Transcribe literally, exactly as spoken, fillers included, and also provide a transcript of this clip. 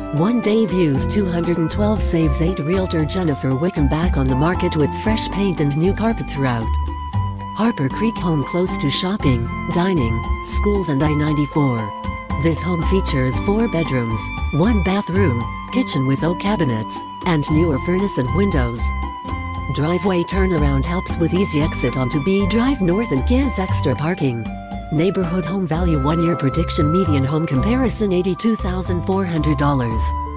One day views two hundred twelve saves eight. Realtor Jennifer Wickham back on the market with fresh paint and new carpet throughout. Harper Creek home close to shopping, dining, schools and I ninety-four. This home features four bedrooms, one bathroom, kitchen with oak cabinets, and newer furnace and windows. Driveway turnaround helps with easy exit onto B Drive North and gives extra parking. Neighborhood home value one year prediction median home comparison eighty-two thousand four hundred dollars.